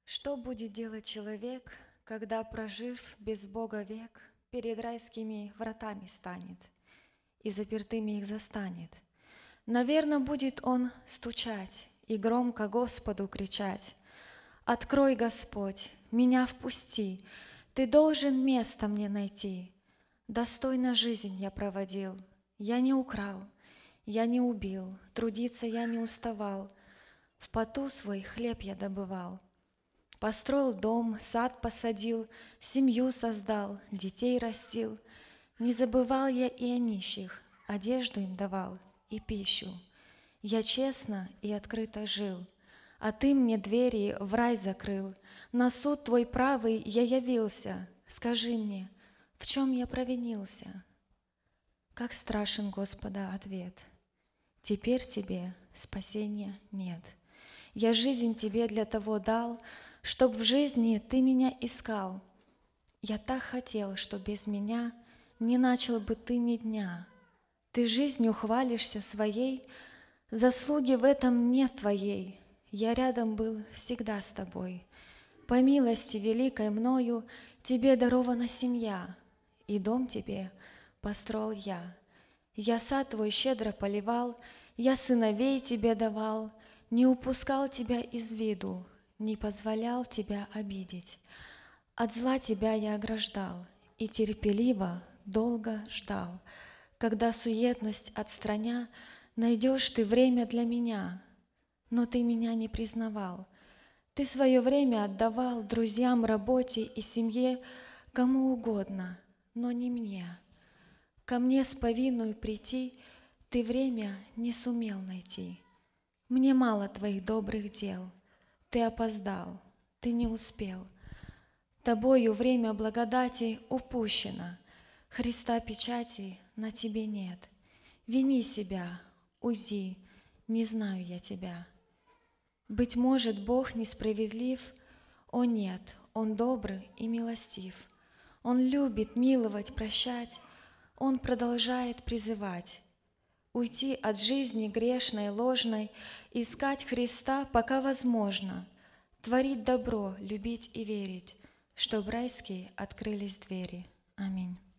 Что будет делать человек, когда, прожив без Бога век, перед райскими вратами станет и запертыми их застанет? Наверно, будет он стучать и громко Господу кричать: «Открой, Господь, меня впусти, Ты должен место мне найти. Достойно жизнь я проводил, я не украл, я не убил, трудиться я не уставал, в поту свой хлеб я добывал. Построил дом, сад посадил, семью создал, детей растил. Не забывал я и о нищих, одежду им давал и пищу. Я честно и открыто жил, а Ты мне двери в рай закрыл. На суд Твой правый я явился. Скажи мне, в чем я провинился?» Как страшен Господа ответ: «Теперь тебе спасения нет. Я жизнь тебе для того дал, чтоб в жизни ты меня искал. Я так хотел, что без меня не начал бы ты ни дня. Ты жизнью хвалишься своей, заслуги в этом нет твоей. Я рядом был всегда с тобой. По милости великой мною тебе дарована семья, и дом тебе построил я. Я сад твой щедро поливал, я сыновей тебе давал, не упускал тебя из виду, не позволял тебя обидеть. От зла тебя я ограждал и терпеливо долго ждал, когда суетность отстраня, найдешь ты время для меня. Но ты меня не признавал. Ты свое время отдавал друзьям, работе и семье, кому угодно, но не мне. Ко мне с повинную прийти ты время не сумел найти. Мне мало твоих добрых дел, ты опоздал, ты не успел. Тобою время благодати упущено, Христа печати на тебе нет. Вини себя, уйди, не знаю я тебя. Быть может, Бог несправедлив? О нет, Он добрый и милостив. Он любит миловать, прощать, Он продолжает призывать. Уйти от жизни грешной, ложной, искать Христа, пока возможно, творить добро, любить и верить, чтоб райские открылись двери. Аминь.